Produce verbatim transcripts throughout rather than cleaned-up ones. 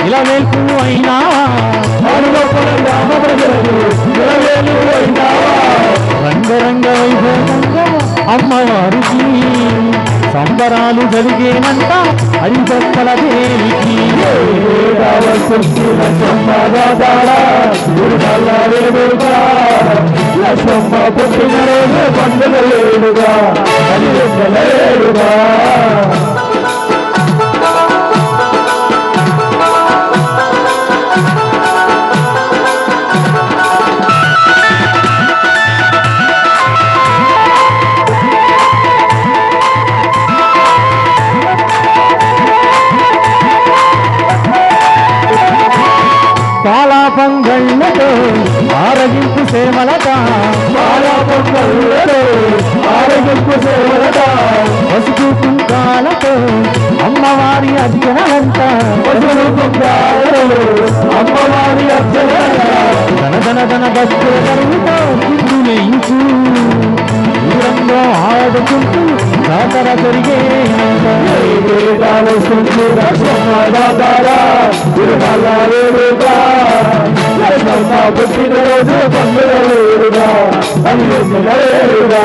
ఇలవేల్పు అయినావా గ్రామ ప్రజలకు ఇలవేలు అయినావా రంగరంగ వైభవంగా అమ్మవారికి సంబరాలు జరిగేనంట హరిభక్తుల దేవికి లక్ష్మమ్మ పుట్టినరోజు పండుగ లేడుగా లేడుగా పాలా పొంగళ్ళతో ఆరగింపు సేవలట పాలా పొంగళ్ళతో ఆరగింపు సేవలట పసుపు కుంకాలతో అమ్మవారి అర్చనలంట పసుపు కుంకాలతో అమ్మవారి అర్చనలంట ధన ధన ధన భక్తులతో కుందులేయించు దూరంలో ఆడుకుంటూ జాతర జరిగే పుట్టినరోజు పండుగ లేడుగా లేడుగా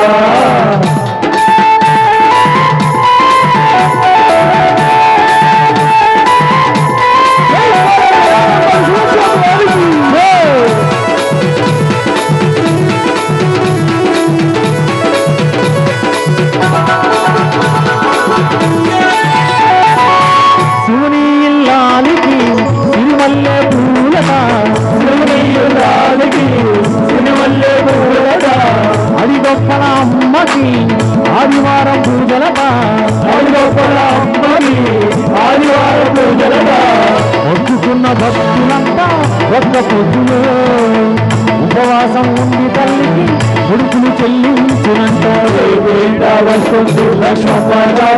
అది గొప్పల అమ్మకి ఆదివారం పూజలట అది గొప్పల అమ్మకి ఆదివారం పూజలట మొక్కుకున్న భక్తులంతా ఒక్క పొద్దులో ఉపవాసం ఉండి తల్లికి కొడుకులు చెల్లించునంట వస్తుంది లక్ష్మమ్మ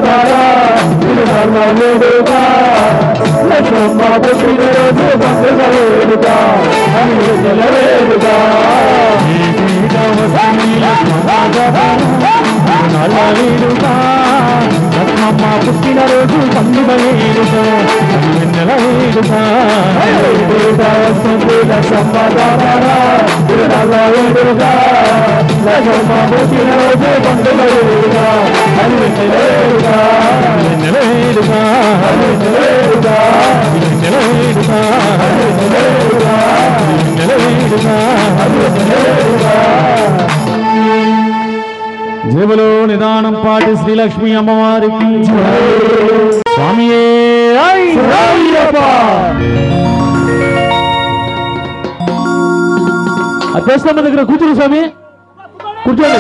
లక్ష్మమ్మ పుట్టినరోజు పండుగ వేడుగా వేడుగా లక్ష్మమ్మ పుట్టినరోజు పండుగ వేడుగా నెల వేడుగా వస్తుంది లక్ష్మమ్మ వేడుగా లక్ష్మమ్మ పుట్టినరోజు పండుగ వేడుగా వేడుగా నెల వేడుగా వేడుగా నెల వేడుగా నెల వేడుగా జేబులో నిదానం పాటి శ్రీలక్ష్మి అమ్మవారికి స్వామియే అధ్యక్షమ్మ దగ్గర కూర్చుని స్వామి కూర్చోండి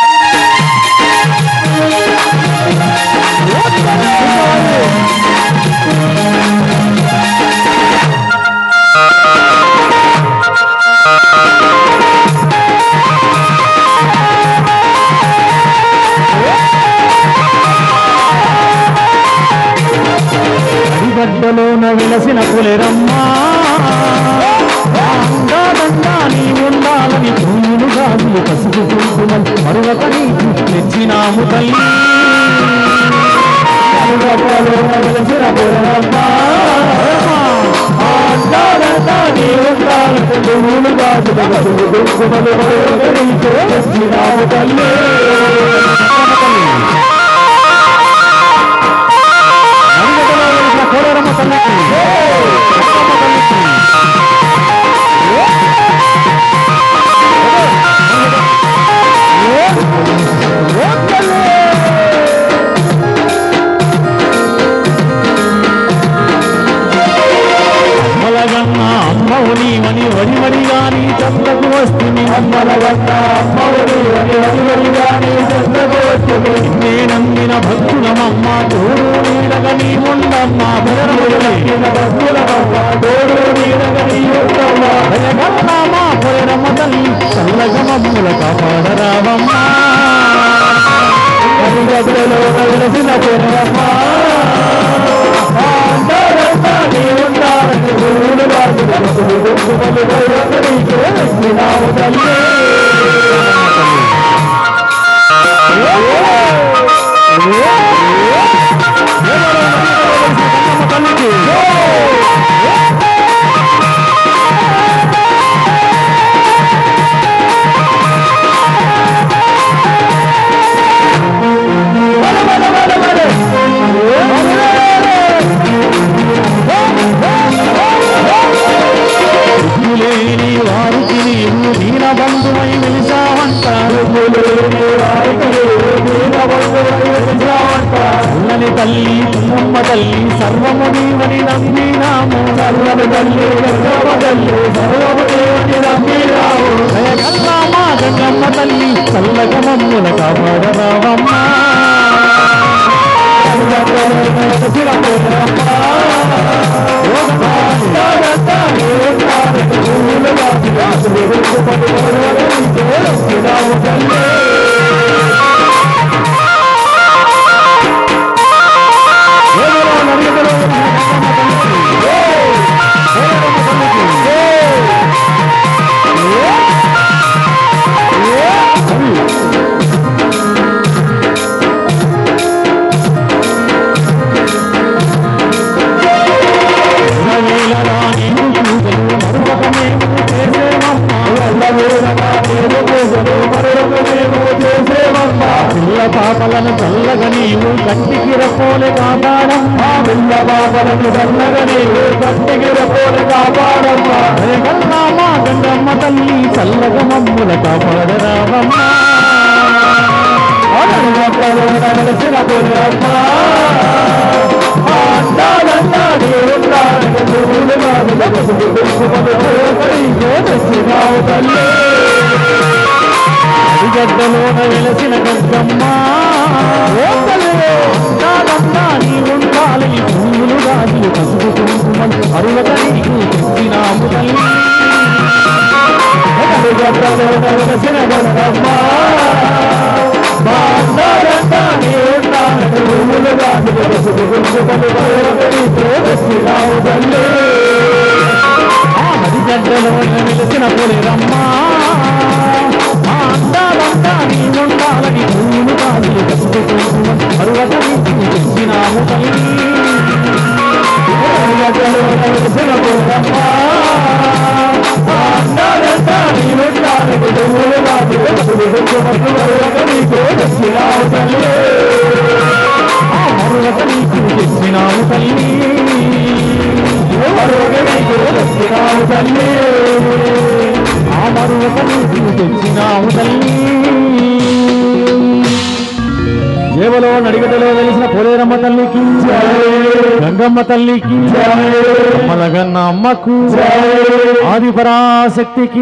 గడ్డలోన విలసిన పులిరమ్మా నీ ఉండాలని పూలు గాజులు పసుపు కుంకుమలు మరొక నీకు తెచ్చినాము తల్లి విలసిన పులిరమ్మా నీ ఉండాలని పూలు గాజులు పసుపు కుంకుమలు మరొక నీకు తెచ్చినాము తల్లి కోరమ్మ తల్లికి అమ్మలగన్న అమ్మవుని మని వడి వడిగాని చెంతకు వస్తుంది అమ్మలగన్న అమ్మవుని వడి వడిగాని చెంతకు వస్తుంది నే నమ్మిన భక్తులమమ్మ తోడు నీడగని ఉండమ్మ భక్తులమమ్మ తోడు నీడగని ఉండమ్మ భయగన్నామా పొరమ్మ తల్లి చల్లగమమ్ముల కాపాడరావమ్మ గదిలో వెలసిన పొరమ్మ తల్లికి చల్లని తల్లి తుమ్మమ్మ తల్లి సర్వము నీవని నమ్మినాము చల్లని తల్లి గంగమ్మ తల్లి సర్వము నీవని నమ్మినాము మా గంగమ్మ తల్లి చల్లగా మమ్ముల కాపాడరావమ్మ పాపలను చల్లగా నీవు గట్టికి రపోలే కాపాడమ్మా పిల్ల పాపలను చల్లగా నీవు గట్టికి రపోలే కాపాడమ్మా మా గంగమ్మ తల్లి చల్లగా మమ్ముల కాపాడరావమ్మా గడ్డలోన వెలసిన గంగమ్మ నీ ఉండాలి పూలు గాజులు పసుపు కుంకుమలు అరువక నీకు తెచ్చినాము తల్లి గడ్డలోన వెలసిన గంగమ్మ నీ ఉండాలి పూలు గాజులు పసుపు కుంకుమలు అరువక నీకు తెచ్చినాము తల్లి గడ్డలోన వెలసిన పొలిరమ్మ నీ ఉండాలని పూలు కాదులు పసుపు కుంకుమలు అరువక నీకు తెచ్చినాము తల్లి అరువక నీకు తెచ్చినాము తల్లి అరువక నీకు తెచ్చినాము తల్లి ఆ మరువక నీకు తెచ్చినాము తల్లి జేబలో నడిగడలో వెలిసిన పోలేరమ్మ తల్లికి గంగమ్మ తల్లికి మలగన్న అమ్మకు ఆదిపరాశక్తికి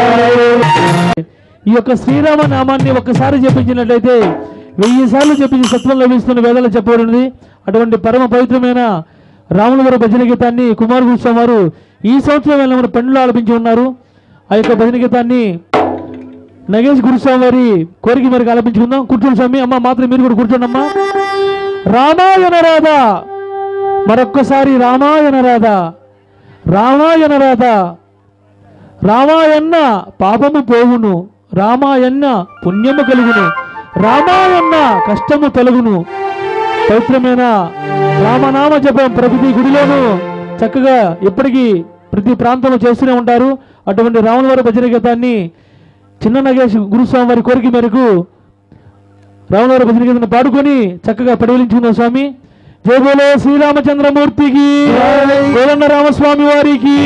ఈ యొక్క శ్రీరామ నామాన్ని ఒక్కసారి జపించినట్లయితే వెయ్యి సార్లు చెప్పించి సత్వం లభిస్తున్న వేదాలు చెప్పబడింది. అటువంటి పరమ పవిత్రమైన రాముల వారి భజన గీతాన్ని కుమార్ గురుస్వామి వారు ఈ సంవత్సరం వేళ మన పెండ్లు ఆలపించి ఉన్నారు. ఆ యొక్క భజన గీతాన్ని నగేష్ గురుస్వామి వారి కోరిక మేరకు ఆలపించుకుందాం. కూర్చోండి స్వామి. అమ్మ మాత్రం మీరు కూడా కూర్చోండి అమ్మా. రామాయణ రాధ, మరొక్కసారి రామాయణ రాధ, రామాయణ రాధ. రామాయణ పాపము పోవును, రామాయణ పుణ్యము కలుగును, రామాయణ కష్టము తొలగును. పవిత్రమైన రామనామ జపం ప్రతి గుడిలోనూ చక్కగా ఎప్పటికీ ప్రతి ప్రాంతంలో చేస్తూనే ఉంటారు. అటువంటి రాముల వారి భజన గీతాన్ని చిన్న నగేష్ గురుస్వామి వారి కోరిక మేరకు రాముల వారి భజన గీతాన్ని పాడుకొని చక్కగా పడివలించుకున్నాం స్వామి. జై బోలో శ్రీరామచంద్రమూర్తికి, కోదండ రామస్వామి వారికి.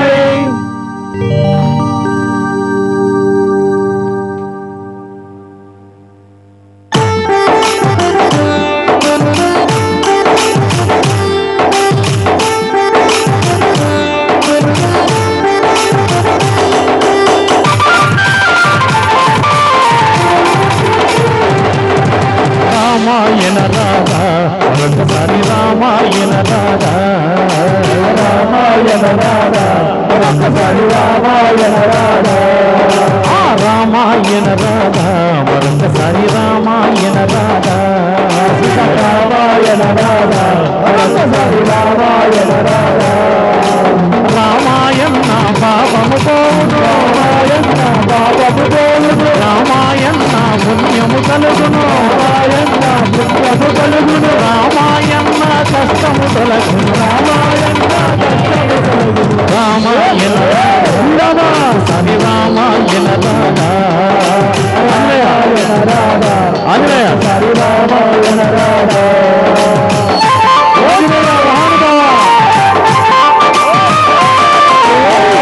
రామాయణ రాధ, ఒకసారి రామాయణ రాధ, రామాయణ రాధ, ఒకసారి రామాయణ రాధ, ఆ రామాయణ రాధ, మరొకసారి రామాయణ రాధ, రామాయణ రాధ, ఒకసారి రామాయణ రాధ. రామాయణ పాపము పోవును, రామాయణ పాపము పోవును, రామాయణ పుణ్యము కలుగును, రామాయణ పుణ్యము కలుగును, రామాయణ కష్టము తొలగును, రామాయణ కష్టము తొలగును, రామాయణ రామ సరి రామాయణ రాధ, రామాయణ రాధ, అన్నయ్య సరి రామాయణ రాధ.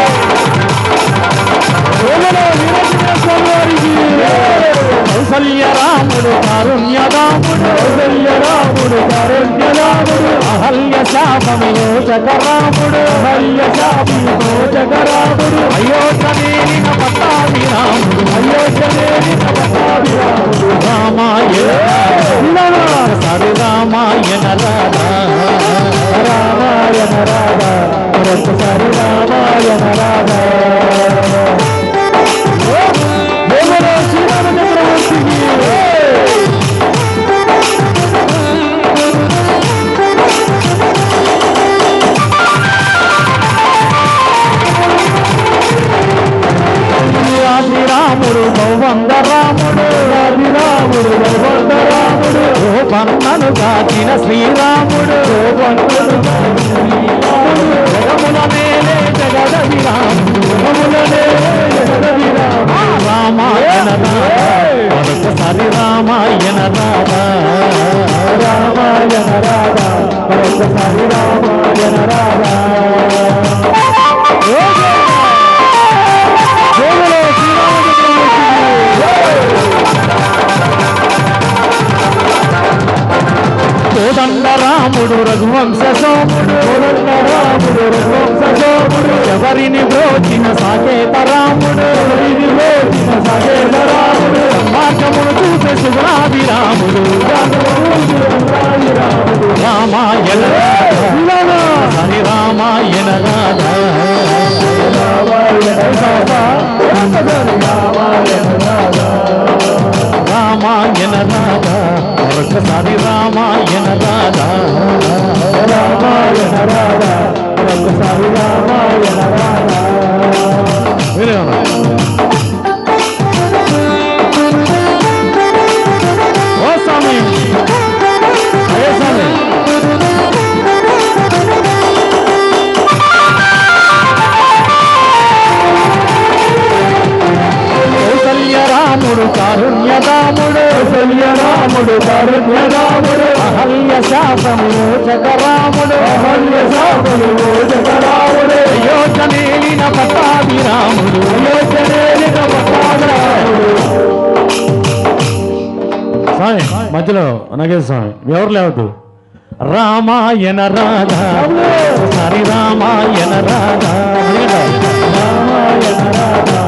కౌసల్య రాముడు కారుణ్యరాముడు రాముడు కారుణ్యరాముడు అహల్య శాపమిలోచక రాముడు అహల్య శాపమిలోచక రాముడు అయోధ్యనేలిన పట్టాభి రాముడు అయోధ్యనేలిన పట్టాభి రాముడు రామాయణ సరి రామాయణ రాధా రామాయణ రాధా సరి రామాయణ రాధా రాముడు భవంద రాముడు రాముడు భవంద రాముడు పన్నను కాచిన శ్రీరాముడు జగముల మేలే జగదవి రాముడు జగముల మేలే జగదవి రాముడు రామాయణ సరి రామాయణ రాధా రామాయణ రాధా సరి రామాయణ రాధా కోదండ రాముడు రఘువంశ సోముడు కోదండ రాముడు రఘువంశ సోముడు ఎవరిని బ్రోచిన సాకేత రాముడు ఎవరిని బ్రోచిన సాకేత రాముడు మార్గమును చూసే సుగుణాది రాముడు రామాయణ హరి రామాయణ రాధా రామాయణ రాధా ఒక్కసారి రామాయణ రాధా రామాయణ రాధా ఒక్కసారి రామాయణ రాధా ఓ స్వామి అయ్యే స్వామి రాముడు కారుణ్యరాముడు రాముడు కారుణ్యరాముడు అహల్య శాపమోచక రాముడు అహల్య శాపమోచక రాముడు అయోధ్యనేలిన పట్టాభి రాముడు అయోధ్యనేలిన పట్టాభి రాముడు స్వామి మధ్యలో నాగేశ్వర స్వామి ఎవరు లేవద్దు రామాయణ రాధా హరి రామాయణ రాధా రామాయణ రాధా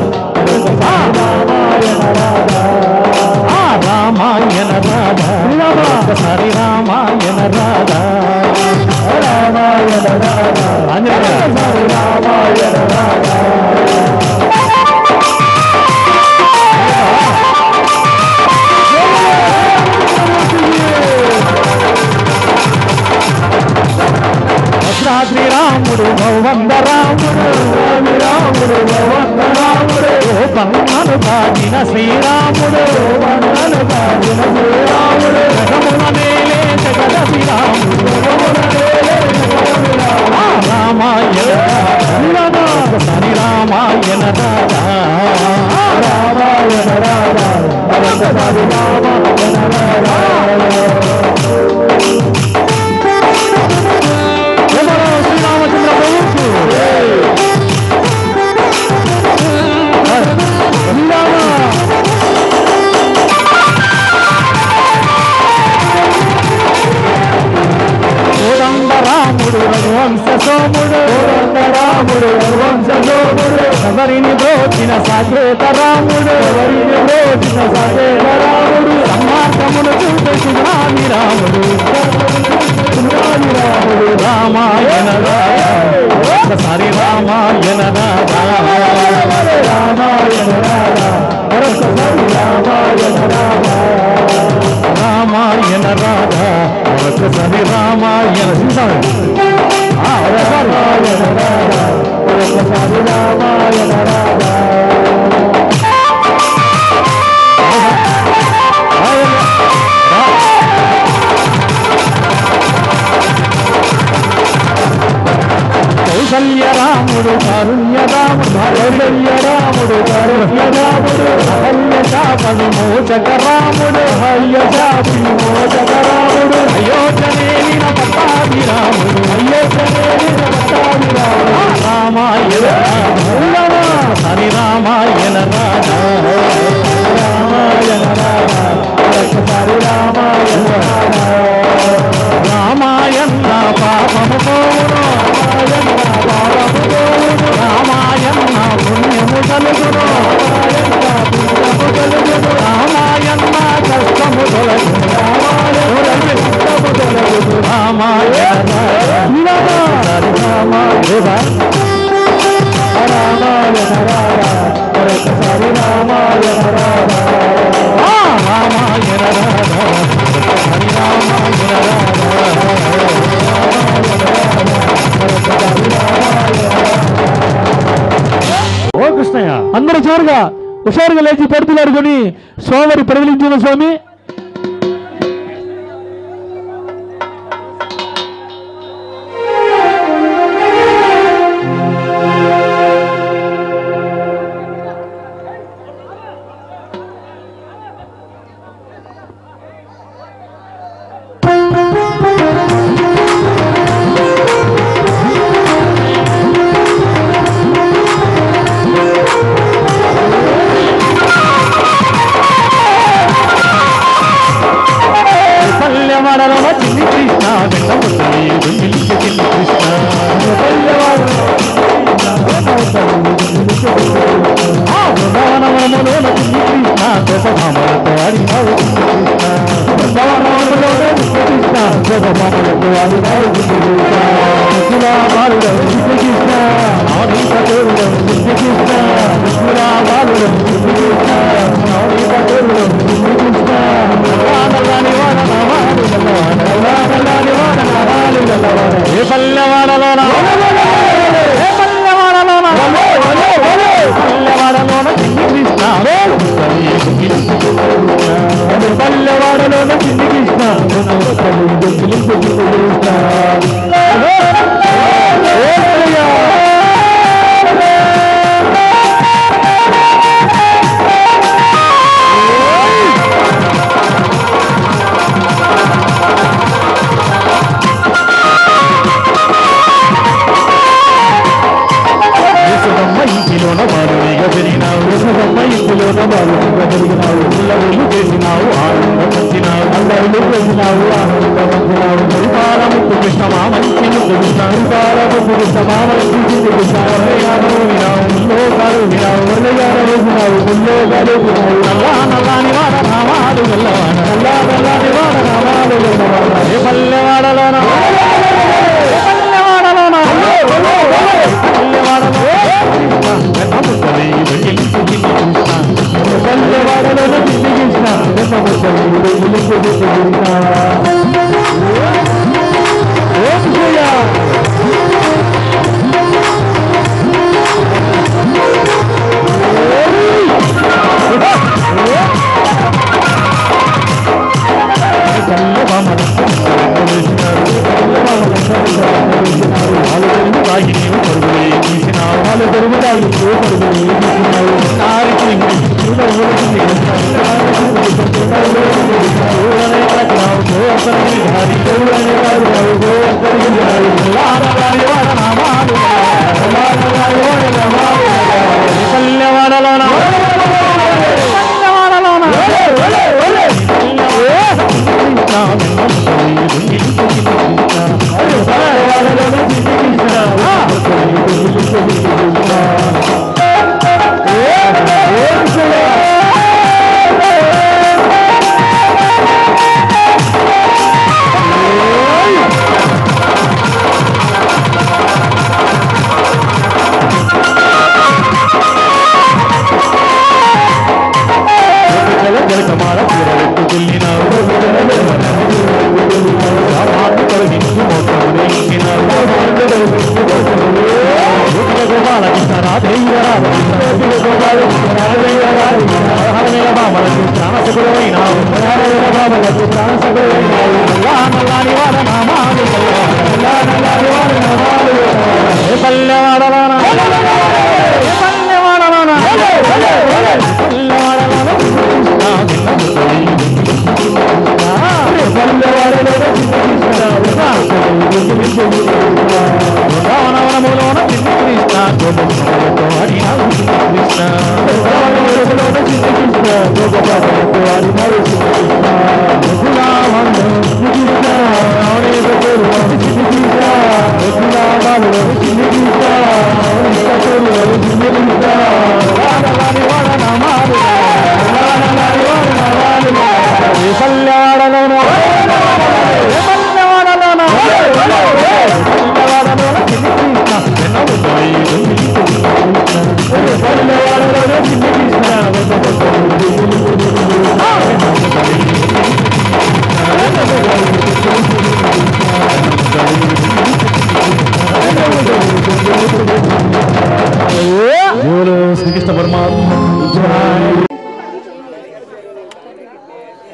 రామాయణ రాధా సరి రామాయణ రాధా రామాయణ రాధా రామాయణ రాధా భద్రాద్రి రాముడు భవంద రాముడు రాముడు భవంద రాముడు పన్నను కాచిన శ్రీరాముడు పన్నను కాచిన శ్రీరాముడు జగముల మేలే జగదవి రాముడు రామాయణ సరి రామాయణ రాధా రామాయణ రాధా సరి రామాయణ రాధా శ్రీరామచంద్ర ప్రభుత్వ కోదండ రాముడు రఘువంశ సోముడు కోదండ రాముడు రఘువంశ సోముడు ఎవరిని బ్రోచిన సాకేత రాముడు ఎవరిని బ్రోచిన సాకేత రాముడు సన్మార్గమును చూపే సుగుణాది రాముడు సుగుణాది రాముడు రామాయణ రాధా సరి రామాయణ రాధా రామాయణ రాధా రామాయణ రాధా రామాయణ రాధా సరి రామాయణ రామాయణ రాధా సరి రామాయణ రాధా కౌసల్య రాముడు కారుణ్య రాముడు కౌసల్య రాముడు కారుణ్య రాముడు అహల్య శాప విమోచక రాముడు అహల్య శాప విమోచక రాముడు అయోధ్యనేలిన పట్టాభి రాముడు అయోధ్యనేలిన పట్టాభి రాముడు రామాయణ హరి రామాయణ రాధా రామాయణ రాధా హుషారుగా లేచి పడుతున్నాడుకొని స్వామివారి పరిగణించిన స్వామి.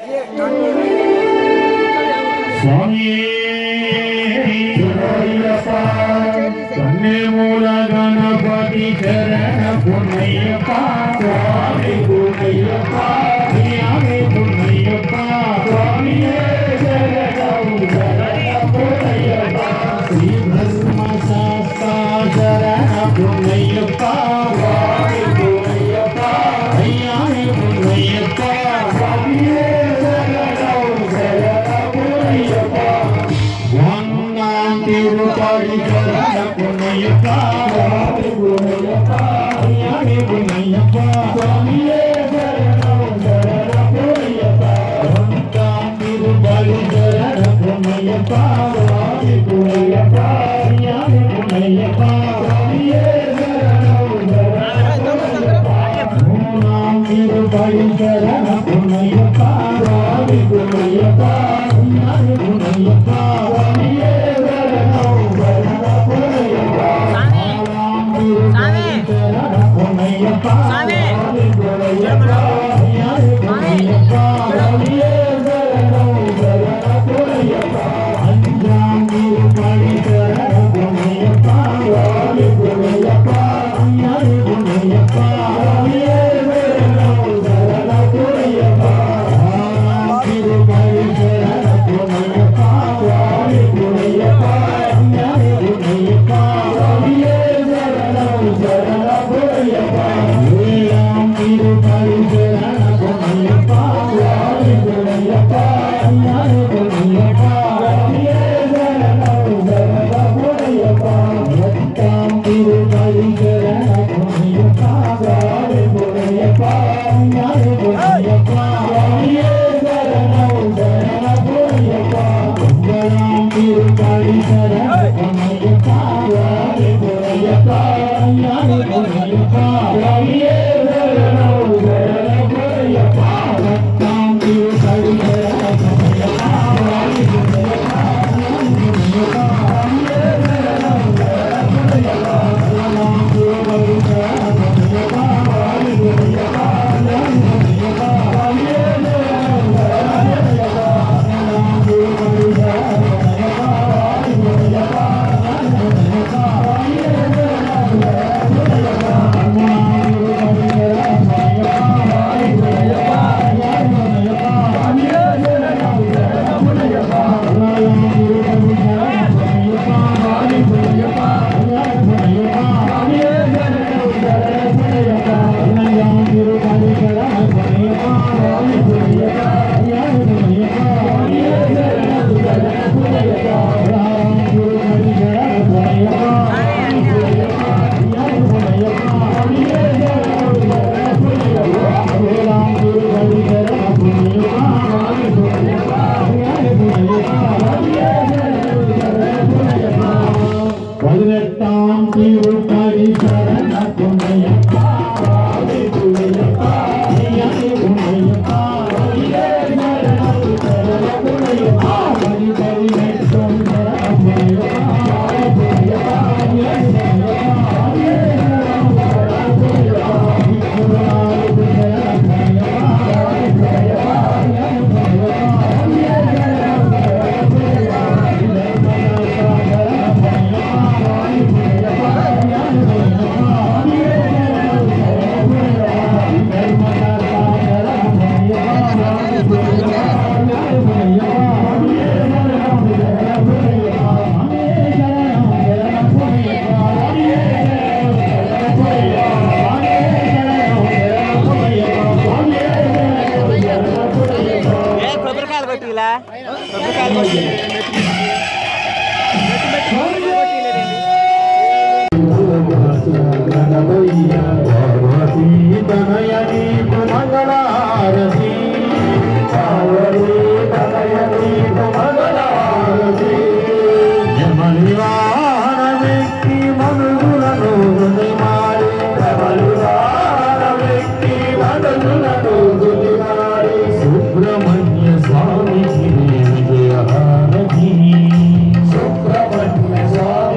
स्वामी कन्ने मूल गणपति चरण पुण्यप्पा स्वामी पुण्यप्पा स्वामी पुण्यप्पा स्वामी शरणं शरणं पुण्यप्पा श्री ब्रह्म शास्ता शरण पुण्यप्पा स्वामी पुण्यप्पा स्वामी पुण्यप्पा स्वामी शरणं शरणं पुण्यप्पा वंदना तिरुपति शरण पुण्यप्पा स्वामी पुण्यप्पा स्वामी पुण्यप्पा स्वामी शरणं शरणं पुण्यप्पा वंदना तिरुपति शरण पुण्यप्पा स्वामी पुण्यप्पा स्वामी पुण्यप्पा स्वामी शरणं शरणं पुण्यप्पा तिरुपति शरण पुण्यप्पा स्वामी पुण्यप्पा स्वामी पुण्यप्पा स्वामी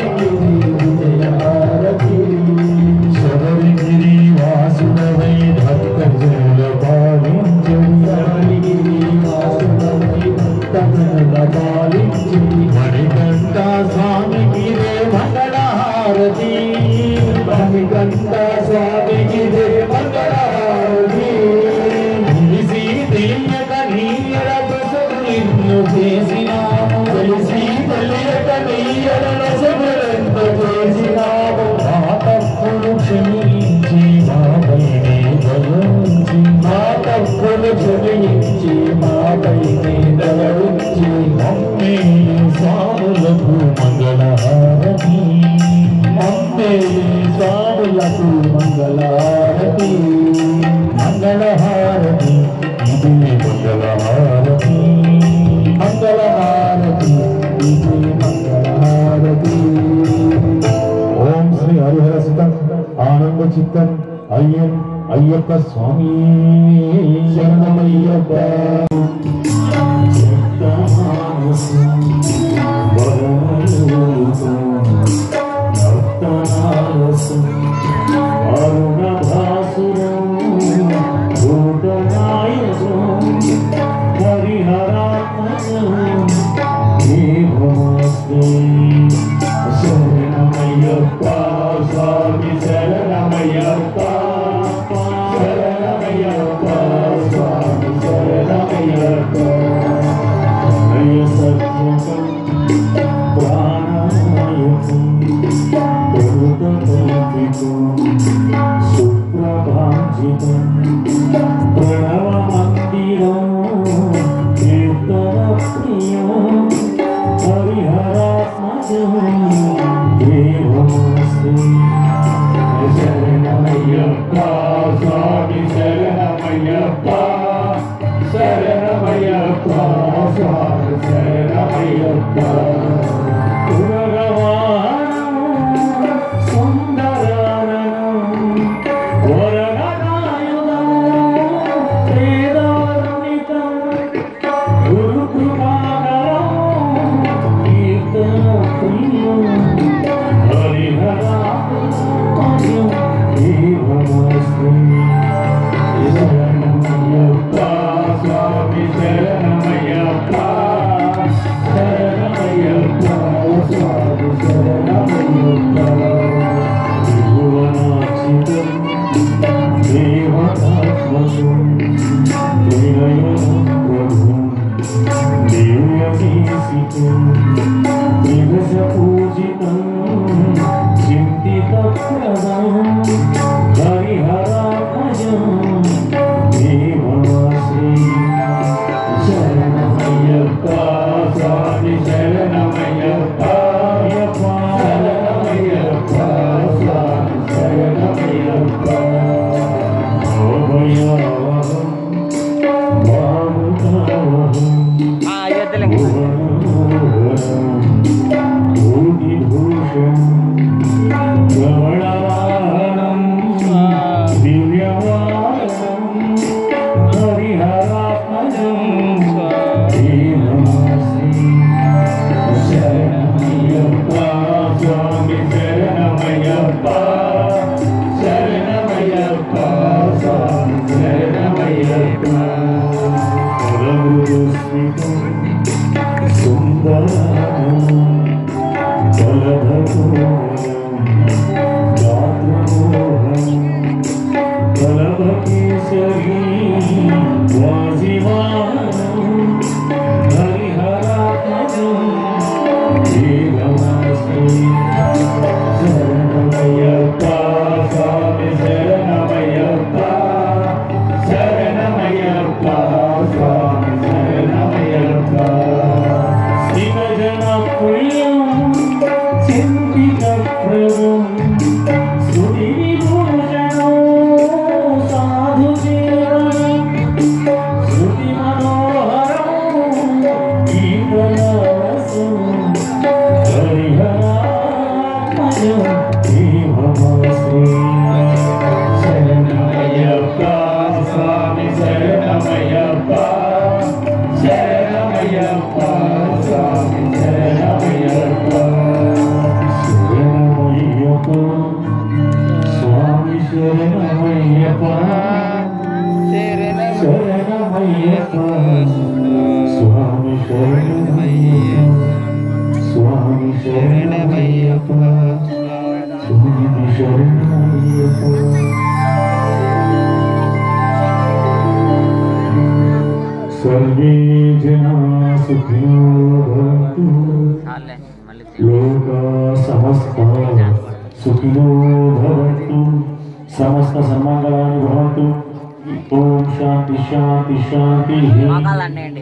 Shri Vasudev నిన్ను చేసినాము తెలిసి తెలియక నీయన శబరంత చేసినాము మా తప్పులు క్షమించి మాపై దయించి మా తప్పులు క్షమించి మాపై దయించి మమ్మే స్వాములకు మంగళహారతి మమ్మే స్వాములకు మంగళహారతి మంగళహారతి ఇది మంగళహారతి మంగళహారతి ఇది మంగళహారతి ఓం శ్రీ హరిహర సుతం ఆనంద చిత్తం అయ్యం అయ్యప్ప స్వామి శరణమయ్యప్ప सर्वे जना सुखिनो भवन्तु लोका समस्ता सुखिनो भवन्तु समस्त सन्मंगलानि भवन्तु ओम शांति शांति शांति